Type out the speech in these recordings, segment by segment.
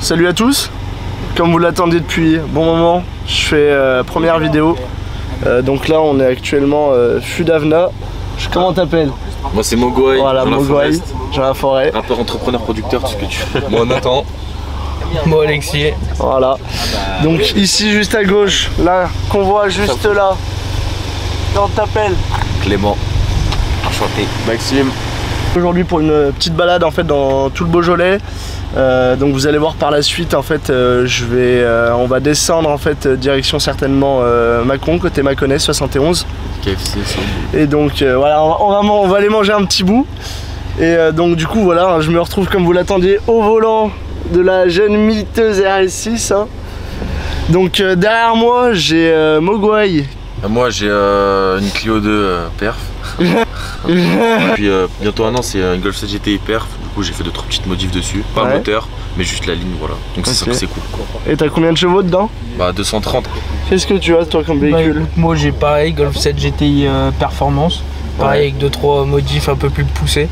Salut à tous, comme vous l'attendiez depuis bon moment, je fais première vidéo. Donc là on est actuellement Fudavna. Comment t'appelles? Moi c'est Mogwai. Voilà, Mogwai, Jean la Forêt. Rappeur, entrepreneur, producteur, tout ce que tu veux. Moi Nathan. Moi Alexis. Voilà. Donc ici juste à gauche, là qu'on voit juste là. Comment t'appelles? Clément. Enchanté. Maxime. Aujourd'hui pour une petite balade en fait dans tout le Beaujolais. Donc vous allez voir par la suite en fait on va descendre en fait direction certainement Mâcon, côté Mâconnais 71. KFC, ça. Et donc voilà, on va aller manger un petit bout. Et donc du coup voilà, je me retrouve comme vous l'attendiez au volant de la jeune miteuse RS6 hein. Donc derrière moi j'ai Mogwai. Moi j'ai une Clio 2 perf. Et puis bientôt un an c'est une Golf 7 GTI perf. Du coup j'ai fait 2-3 petites modifs dessus. Pas un moteur mais juste la ligne, voilà. Donc c'est ça que c'est cool quoi. Et t'as combien de chevaux dedans? Bah 230. Qu'est-ce que tu as toi comme véhicule? Moi j'ai pareil, Golf 7 GTI Performance. Pareil avec 2-3 modifs un peu plus poussés.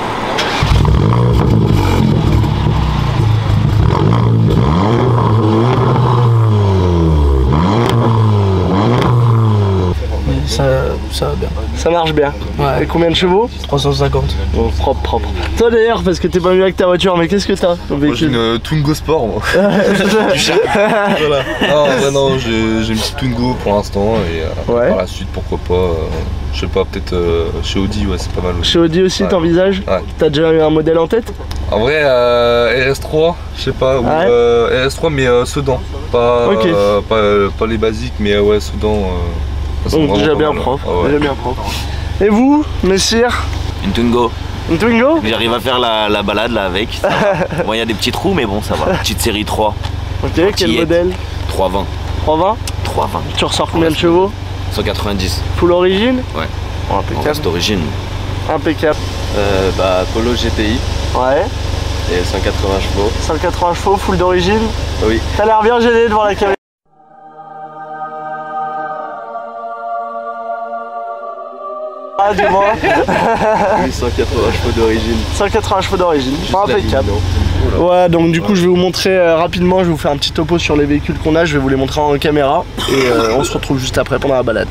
Ça va bien. Ça marche bien. Ouais. Et combien de chevaux? 350. Bon, propre. Toi d'ailleurs, parce que t'es pas venu avec ta voiture, mais qu'est-ce que t'as comme véhicule? Moi j'ai une Twingo Sport moi. Voilà. Non, j'ai une petite Twingo pour l'instant et par la suite pourquoi pas, je sais pas, peut-être chez Audi, ouais c'est pas mal aussi. Chez Audi aussi t'envisages? Ouais. T'as déjà eu un modèle en tête? En vrai RS3, je sais pas, ou RS3 mais sedan. Pas les basiques mais ouais sedan. Donc déjà bien propre, déjà bien propre. Et vous, messire? Une Twingo. Une Twingo? J'arrive à faire la balade là avec. Bon, il y a des petits trous, mais bon, ça va. Petite série 3. Ok, quel modèle? 320. 320? 320. Tu ressors combien de chevaux? 190. Full origine? Ouais. Oh, impeccable. D'origine. Impeccable. Polo GTI Ouais. et 180 chevaux. 180 chevaux, full d'origine? Oui. T'as l'air bien gêné devant la caméra. Ah, dis-moi. Oui, 180 chevaux d'origine. 180 chevaux d'origine. Impeccable. Ouais, donc du coup je vais vous montrer rapidement, je vais vous faire un petit topo sur les véhicules qu'on a, je vais vous les montrer en caméra et on se retrouve juste après pendant la balade.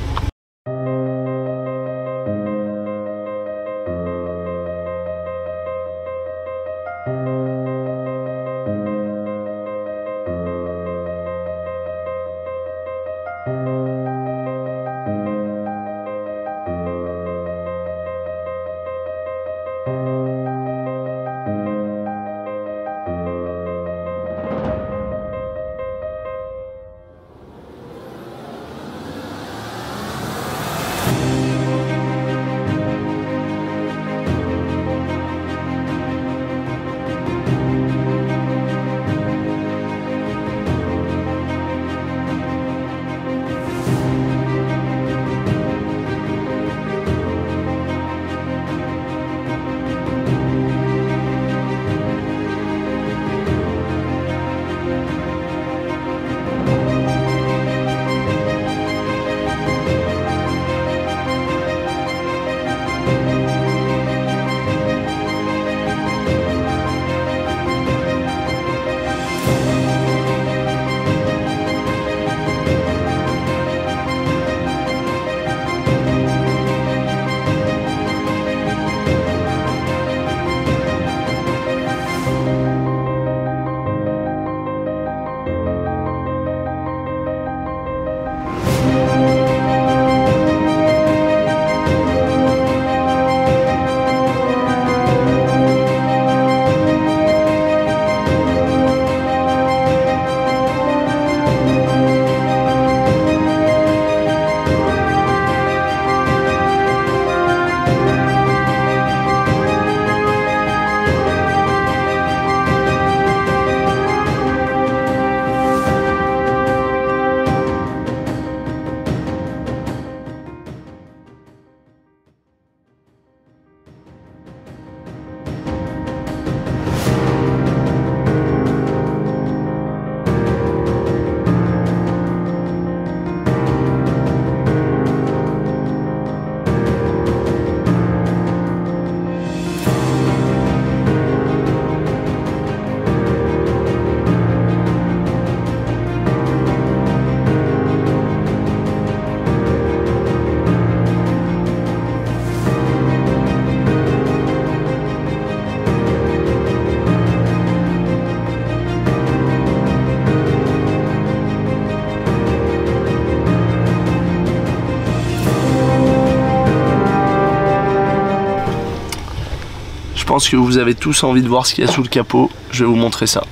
pense que vous avez tous envie de voir ce qu'il y a sous le capot. Je vais vous montrer ça.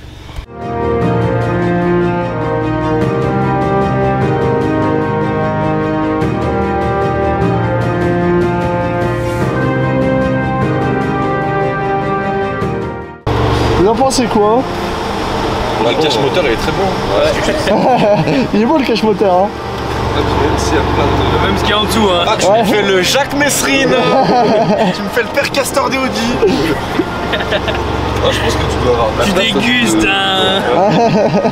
Vous en pensez quoi? Le cache moteur il est très bon. Ouais. Il est beau le cache moteur hein. Même ce qu'il y a en dessous hein. Ah, tu me fais le Jacques Messrine. Tu me fais le père Castor des Audi. Ah, je pense que tu dois avoir de la place. Tu dégustes hein.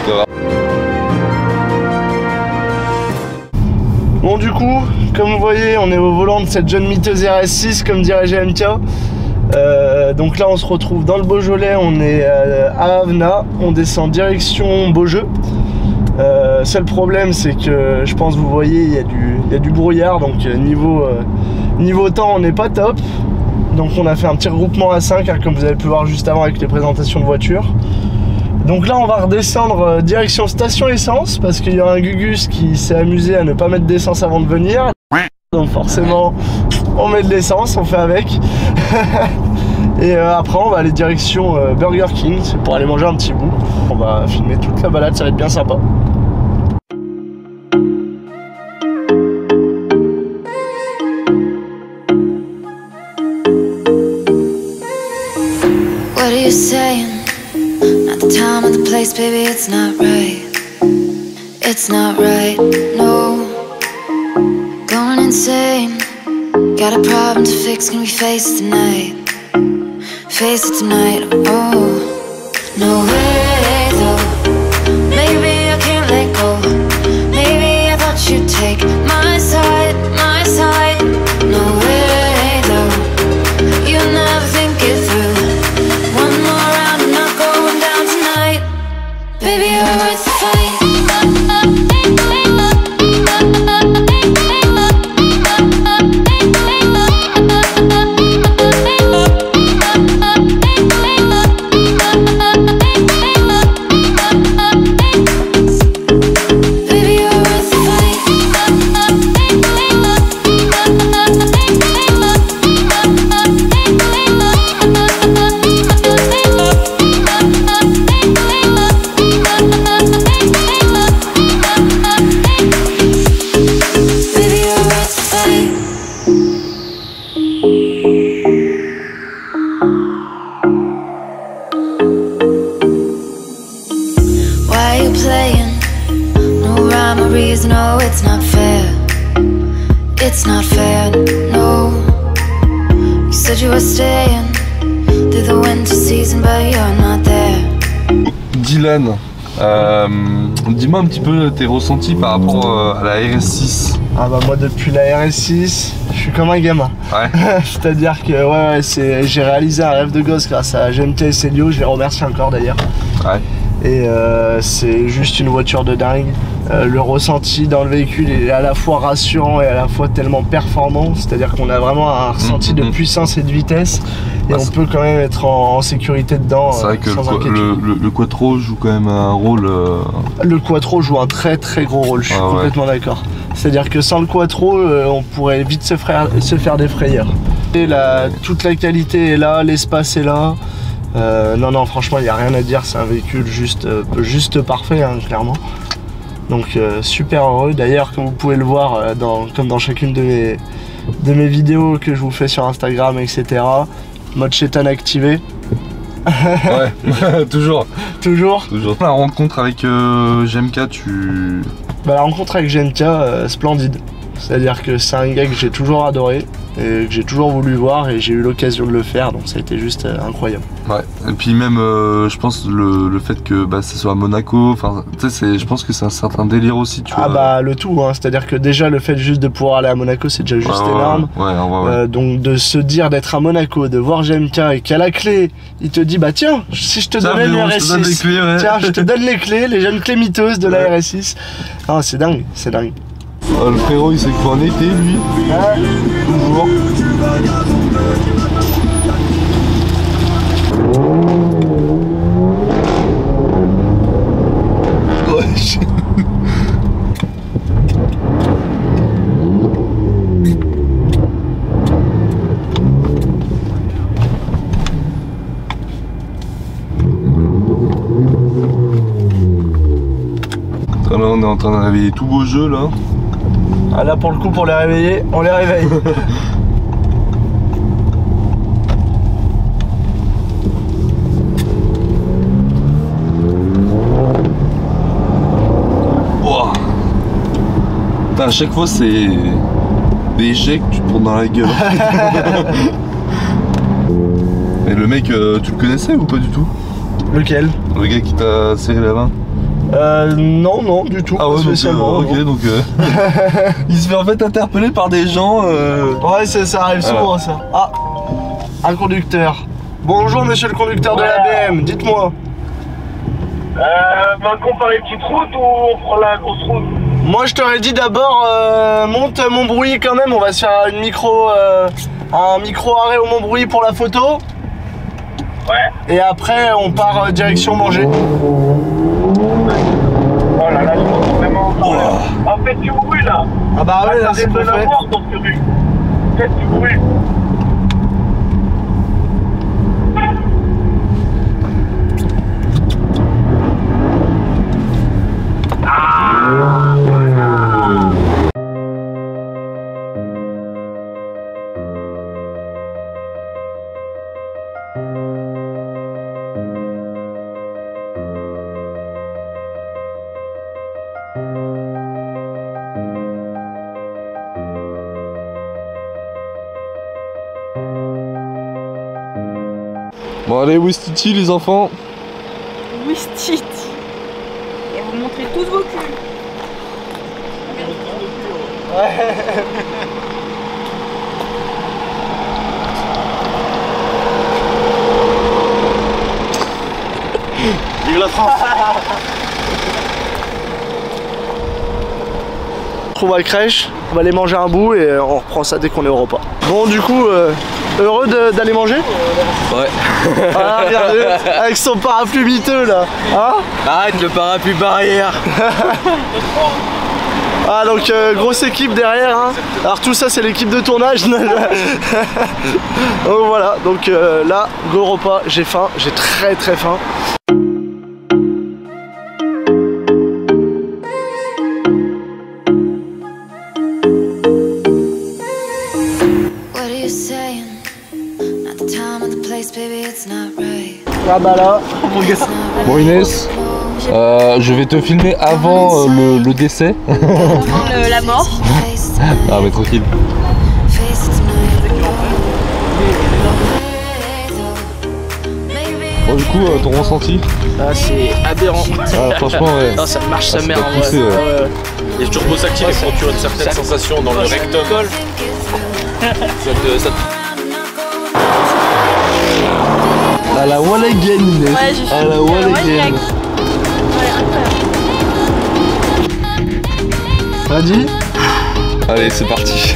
Bon du coup, comme vous voyez, on est au volant de cette jeune miteuse RS6 comme dirait GMK. Donc là on se retrouve dans le Beaujolais, on est à Avena, on descend direction Beaujeu. Seul problème c'est que je pense vous voyez il y a du brouillard, donc niveau temps on n'est pas top. Donc on a fait un petit regroupement à 5 hein, comme vous avez pu voir juste avant avec les présentations de voitures. Donc là on va redescendre direction station essence parce qu'il y a un Gugus qui s'est amusé à ne pas mettre d'essence avant de venir. Donc forcément on met de l'essence, on fait avec. Et après on va aller direction Burger King, c'est pour aller manger un petit bout. On va filmer toute la balade, ça va être bien sympa. What are you saying? Not the time or the place, baby, it's not right. It's not right, no. Going insane. Got a problem to fix, can we face it tonight? Face it tonight, oh. No way though. Maybe I can't let go. Maybe I thought you'd take my side, my side. No way though. You'll never think it through. One more round, I'm not going down tonight. Baby, you're worth the fight. No, it's not fair. It's not fair, no. You said you were staying through the winter season, but you're not there. Dylan, dis-moi un petit peu tes ressentis par rapport à la RS6. Ah bah moi depuis la RS6, je suis comme un gamin. Ouais. C'est-à-dire que ouais, j'ai réalisé un rêve de gosse grâce à GMK et Célio, je les remercie encore d'ailleurs. Ouais. Et c'est juste une voiture de dingue. Le ressenti dans le véhicule est à la fois rassurant et à la fois tellement performant, c'est-à-dire qu'on a vraiment un ressenti de puissance et de vitesse et on peut quand même être en sécurité dedans. C'est vrai que le Quattro joue quand même un rôle... Le Quattro joue un très très gros rôle, je suis complètement d'accord. C'est-à-dire que sans le Quattro, on pourrait vite se faire des frayeurs. Et toute la qualité est là, l'espace est là. Non, franchement, il n'y a rien à dire, c'est un véhicule juste parfait, hein, clairement. Donc super heureux. D'ailleurs, comme vous pouvez le voir, comme dans chacune de mes vidéos que je vous fais sur Instagram, etc. Mode chétan activé. Ouais, toujours. Toujours. La rencontre avec GMK, la rencontre avec GMK, splendide. C'est-à-dire que c'est un gars que j'ai toujours adoré et que j'ai toujours voulu voir et j'ai eu l'occasion de le faire, donc ça a été juste incroyable. Ouais, et puis même je pense le fait que ça soit à Monaco, enfin tu sais, je pense que c'est un certain délire aussi, tu vois. Ah bah le tout, hein, c'est-à-dire que déjà le fait juste de pouvoir aller à Monaco c'est déjà juste énorme. Ouais. Donc de se dire d'être à Monaco, de voir GMK et qu'à la clé il te dit bah tiens, si je te donnais une RS6, tiens je te donne les clés, les jeunes clés miteuses de la RS6. Ah c'est dingue, c'est dingue. Le frérot il sait qu'en été lui, toujours. train de réveiller tout beau jeu là. Ah là pour le coup pour les réveiller, on les réveille. Wow. Putain, à chaque fois c'est des jets que tu te prends dans la gueule. Et le mec, tu le connaissais ou pas du tout? Lequel? Le gars qui t'a serré la main? Non, non, du tout. Ah ouais, spécialement. donc, ok, donc il se fait en fait interpeller par des gens. Ouais, ça arrive souvent ça. Ah, un conducteur. Bonjour monsieur le conducteur de la BM, dites-moi. On prend les petites routes ou on prend la grosse route? Moi je t'aurais dit d'abord monte Montbrouilly quand même, on va se faire une un micro arrêt au Montbrouilly pour la photo. Ouais. Et après on part direction Manger. Oh là là, je pense vraiment. En fait du bruit là. Ah bah ouais, là c'est pas parfait. Faites du bruit. Bon allez, Wistiti les enfants. Wistiti. Et vous montrez tous vos culs. Vive la France. On trouve à crèche, on va aller manger un bout et on reprend ça dès qu'on est au repas. Bon du coup, heureux d'aller manger? Ouais. Ah regardez, avec son parapluie miteux là. Hein? Arrête le parapluie barrière. Ah donc grosse équipe derrière hein. Alors tout ça c'est l'équipe de tournage. Donc voilà, donc là go repas, j'ai faim, j'ai très faim. Ah bah là, Bon Inès, je vais te filmer avant le décès. Avant la mort. Ah mais tranquille. Bon du coup, ton ressenti? Ah, c'est aberrant. Ah, franchement ouais. Non, ça marche sa Ah, mère c'est pas en poussé, vrai. ouais. Les turbos s'activent et procurent une certaine sensation dans le rectum. À la wall again Inès. Ouais, j'ai À la wall again. t'as dit? Allez c'est parti.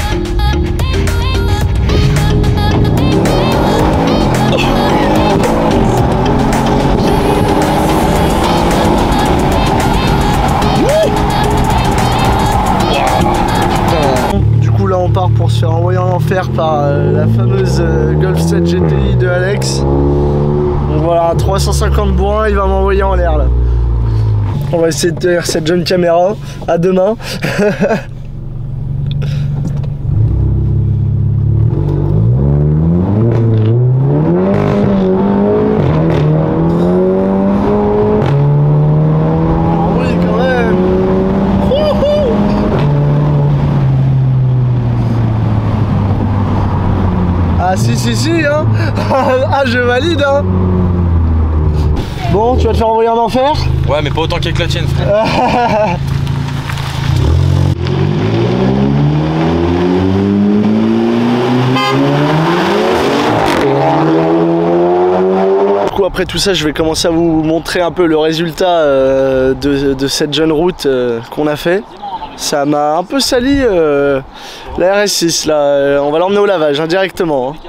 Du coup là on part pour se faire envoyer en enfer par la fameuse Golf 7 GTI de Alex. Donc voilà, 350 bourrins, il va m'envoyer en l'air là. On va essayer de tenir cette jeune caméra. À demain. Ah si hein. Ah je valide hein. Bon tu vas te faire envoyer en enfer? Ouais mais pas autant qu'avec la tienne frère. Du coup après tout ça je vais commencer à vous montrer un peu le résultat de cette jeune route qu'on a fait. Ça m'a un peu sali la RS6 là, on va l'emmener au lavage hein, directement hein.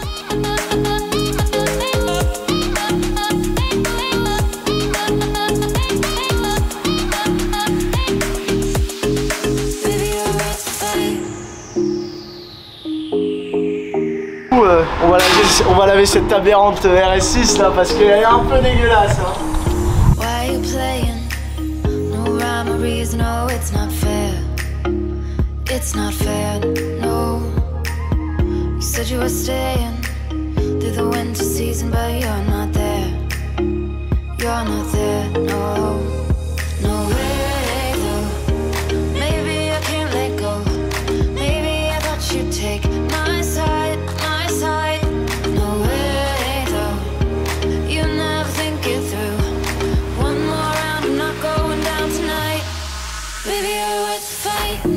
On va laver cette aberrante RS6 là parce qu'elle est un peu dégueulasse hein. know it's not fair. It's not fair, no. You said you were staying through the winter season, but you're not there. You're not there, no. No way though. Maybe I can't let go. Maybe I thought you'd take my side, my side. No way though. You never think it through. One more round, I'm not going down tonight. Baby, you're worth the fight.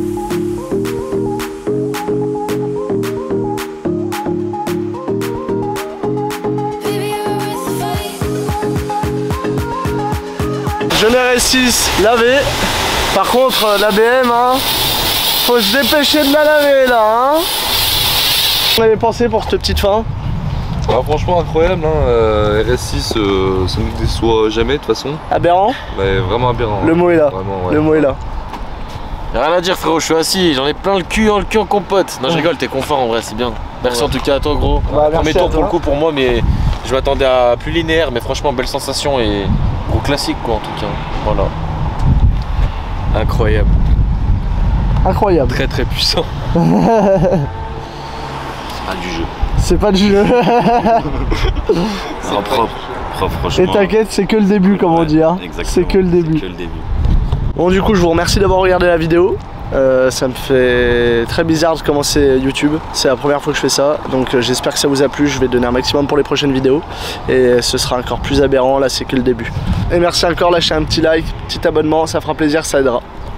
Jeune RS6 lavé. Par contre la BM, hein, faut se dépêcher de la laver là, hein. On avait pensé pour cette petite fin. Ah, franchement incroyable, hein. RS6 ça nous déçoit jamais de toute façon. Aberrant. Mais vraiment aberrant. Le mot est là. Vraiment, ouais. Le mot est là. Y'a rien à dire frérot, je suis assis, j'en ai plein le cul en compote. Non je rigole, t'es confort en vrai, c'est bien. Merci en tout cas à toi gros. Bah, Premier tour pour le coup pour moi, mais je m'attendais à plus linéaire, mais franchement belle sensation et gros classique quoi en tout cas. Voilà. Incroyable. Incroyable. Très très puissant. C'est pas du jeu. C'est pas du jeu. C'est propre, franchement. Et t'inquiète, c'est que le début comme on dit, hein. C'est que le début. Bon du coup je vous remercie d'avoir regardé la vidéo. Ça me fait très bizarre de commencer YouTube, c'est la première fois que je fais ça, donc j'espère que ça vous a plu, je vais donner un maximum pour les prochaines vidéos et ce sera encore plus aberrant, là c'est que le début. Et merci encore, lâchez un petit like, petit abonnement, ça fera plaisir, ça aidera.